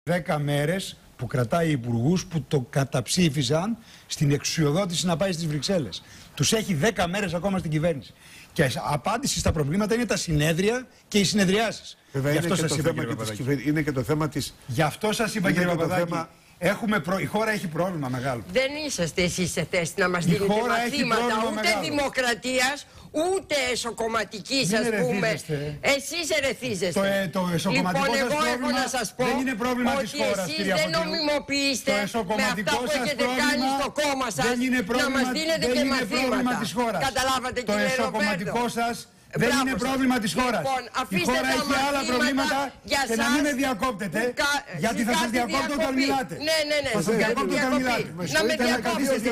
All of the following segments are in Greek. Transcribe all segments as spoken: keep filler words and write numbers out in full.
Δέκα μέρες που κρατάει υπουργούς που το καταψήφισαν στην εξουσιοδότηση να πάει στις Βρυξέλλες. Τους έχει δέκα μέρες ακόμα στην κυβέρνηση. Και απάντηση στα προβλήματα είναι τα συνέδρια και οι συνεδριάσεις. Βέβαια, είναι, και το θέμα και της κυβέρνησης. Είναι και το θέμα της... Γι' αυτό σας είπα, κύριε Παπαδάκη, θέμα... έχουμε προ... η χώρα έχει πρόβλημα μεγάλο. Δεν είσαστε εσείς σε θέση να μας δίνετε μαθήματα ούτε μεγάλο. Δημοκρατίας, ούτε εσωκομματικής, ας πούμε. Εσείς ερεθίζεστε. Το, ε, το εσωκομματικό λοιπόν, σας εγώ πρόβλημα έχω να σας πω δεν είναι πρόβλημα της χώρας, εσείς κυρία δεν Φωτεινού. νομιμοποιήσετε με αυτά που έχετε πρόβλημα, κάνει στο κόμμα σας να μας δίνετε και μαθήματα. Καταλάβατε, το κύριε εσωκομματικό σας δεν Μπράβο είναι σας. πρόβλημα της χώρας. Λοιπόν, η χώρα έχει άλλα προβλήματα και να μην με διακόπτετε, κα... γιατί θα σας διακόπτω όταν μιλάτε. Ναι, ναι, ναι. Θα σας διακόπτω όταν μιλάτε. Να με διακόπτετε.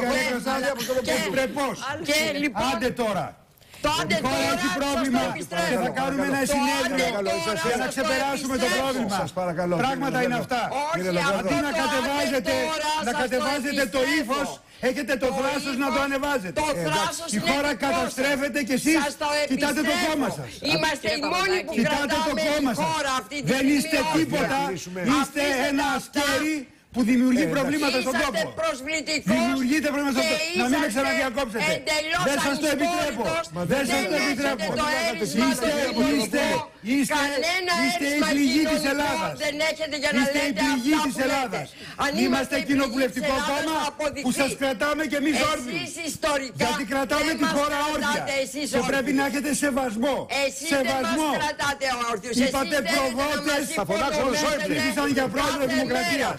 Και λοιπόν... Άντε τώρα. Τότε η χώρα έχει πρόβλημα και θα κάνουμε ένα συνέδριο για να ξεπεράσουμε το πρόβλημα. Πράγματα είναι αυτά. Αντί να κατεβάζετε, να κατεβάζετε το ύφος, έχετε το θράσος να το ανεβάζετε. Η χώρα καταστρέφεται και εσείς κοιτάτε το κόμμα σας. Είμαστε οι μόνοι που κρατάμε η χώρα αυτή τη στιγμή. Δεν είστε τίποτα, είστε ένα ασκέρι που δημιουργεί ε, προβλήματα στον τόπο. Δημιουργείτε προβλήματα στον τόπο. Να μην με ξαναδιακόψετε. Δεν σας το επιτρέπω. Δεν σας το επιτρέπω. Είστε, είστε, είστε, είστε η πληγή της Ελλάδας. Είστε η πληγή της Ελλάδας. Είμαστε κοινοβουλευτικό κόμμα που σας κρατάμε και εμείς όρθιοι. Γιατί κρατάμε τη χώρα όρθια. Και πρέπει να έχετε σεβασμό. Σεβασμό. Είπατε προβότες που ψήφισαν για πρόεδρο Δημοκρατίας.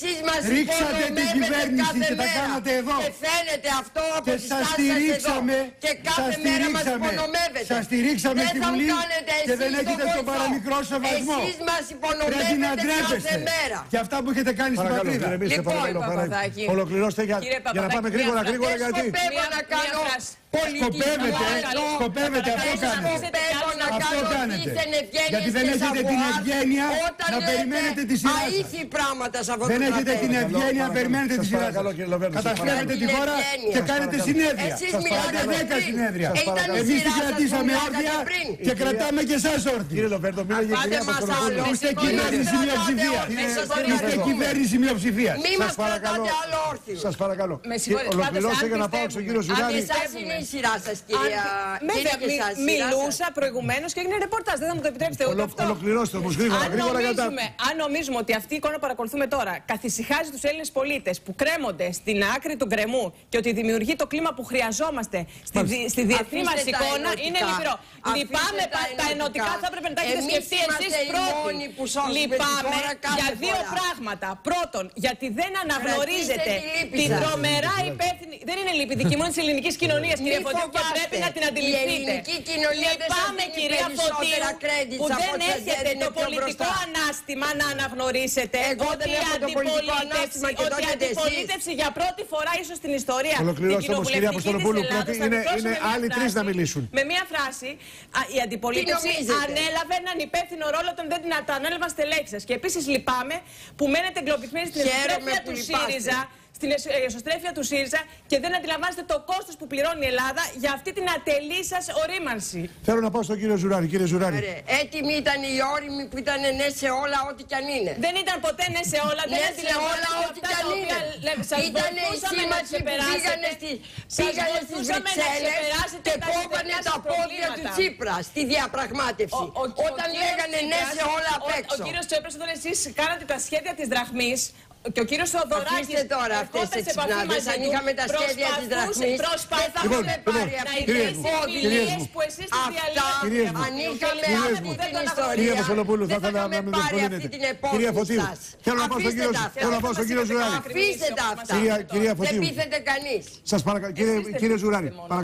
Ρίξατε την κυβέρνηση και τα κάνατε εδώ. Και φαίνεται αυτό από και σας στηρίξαμε, και κάθε σας μέρα μας στηρίξαμε, υπονομεύετε. σας στηρίξαμε στη Βουλή και δεν το έχετε τον παραμικρό σεβασμό. Εσείς μας υπονομεύετε. Πρέπει να ντρέπεστε για αυτά που έχετε κάνει στην πατρίδα. Λοιπόν, ολοκληρώστε για, για να πάμε γρήγορα, γρήγορα γιατί. Σκοπεύω να κάνω Σκοπεύετε, σκοπεύετε, αυτό κάνετε. Αυτό κάνετε. Γιατί δεν έχετε την ευγένεια να περιμένετε τη σειρά σας. Δεν έχετε την ευγένεια να περιμένετε τη σειρά σας. Καταστρέφετε τη χώρα και κάνετε συνέδρια. Κάνετε δέκα συνέδρια. Εμείς την κρατήσαμε όρθια και κρατάμε και εσάς όρθιοι. Κύριε Λοβέρντο, μην είναι κυρία Αποστολοπούλου. Είστε κυβέρνηση μειοψηφίας. Είστε κυβέρνηση μειοψηφίας. Μη μας κρατάτε άλλο όρθιο. Σας παρακαλώ. Ολοκληρώστε για να πάω στον κύριο Ζουράνη. Η σειρά σας, κυρία. Μιλούσα προηγουμένως και έγινε ρεπορτάζ. Δεν θα μου το επιτρέψετε ούτε αυτό. Ολοκληρώστε όμως γρήγορα, γρήγορα για τα... Αν νομίζουμε ότι αυτή η εικόνα που παρακολουθούμε τώρα καθησυχάζει τους Έλληνες πολίτες που κρέμονται στην άκρη του γκρεμού και ότι δημιουργεί το κλίμα που χρειαζόμαστε στη, δι, στη διεθνή μας εικόνα, είναι λυπηρό. Λυπάμαι, τα, τα ενωτικά θα έπρεπε να τα έχετε σκεφτεί εσείς πρώτοι. Λυπάμαι για δύο πράγματα. Πρώτον, γιατί δεν αναγνωρίζετε την τρομερά υπεύθυνη. Δεν είναι λύπη δική μου, είναι της ελληνικής κοινωνίας, κυρία Φωτεινού, και πρέπει να την αντιληφθείτε. Λυπάμαι, κυρία Φωτεινού, που δεν έχετε το πολιτικό ανάστημα να αναγνωρίσετε ότι η αντιπολίτευση, ότι η αντιπολίτευση για πρώτη φορά ίσως στην ιστορία. Ολοκληρώστε όμως, κυρία Αποστολοπούλου, είναι, είναι άλλοι τρεις να μιλήσουν. Με μία φράση, η αντιπολίτευση ανέλαβε έναν υπεύθυνο ρόλο όταν δεν την ανέλαβαν στελέχη σας. Και επίσης λυπάμαι που μένετε εγκλωβισμένοι στην εσωστρέφεια του ΣΥΡΙΖΑ. Στην εσωστρέφεια του ΣΥΡΙΖΑ και δεν αντιλαμβάνεστε το κόστος που πληρώνει η Ελλάδα για αυτή την ατελή σας ορίμανση. Θέλω να πάω στον κύριο Ζουράνη. Κύριε Ζουράνη. Έτοιμοι ήταν οι όριμοι που ήταν ναι σε όλα, ό,τι κι αν είναι. Δεν ήταν ποτέ ναι σε όλα. Ναι σε όλα, ό,τι κι αν είναι. Ήταν οι σύμμαχοι που πήγανε στις Βρυξέλλες και κόβανε τα πόδια του Τσίπρα στη διαπραγμάτευση. Όταν λέγανε ναι σε όλα απ' έξω. Ο κύριος Τσίπρας, όταν εσείς κάνατε τα σχέδια της δραχμής, και ο κύριος Θοδωράκης τώρα αυτές τις εξυπνάδες, αν είχαμε τα σχέδια της δραχμής, δεν θα είχαμε πάρει αυτή την υποδηλίες που εσείς τις διαλύετε. Αν είχαμε αυτή την ιστορία, κυρία Αποστολοπούλου, θα δεν θα ήθελα να είχαμε με πάρει αυτή την επόμενη σας. Θέλω να πάω στον κύριο Ζουράνη. Αφήστε τα αυτά. Κυρία Φωτεινού. Δεν πείθεται κανείς. Σας παρακαλώ, κύριε Ζουράνη.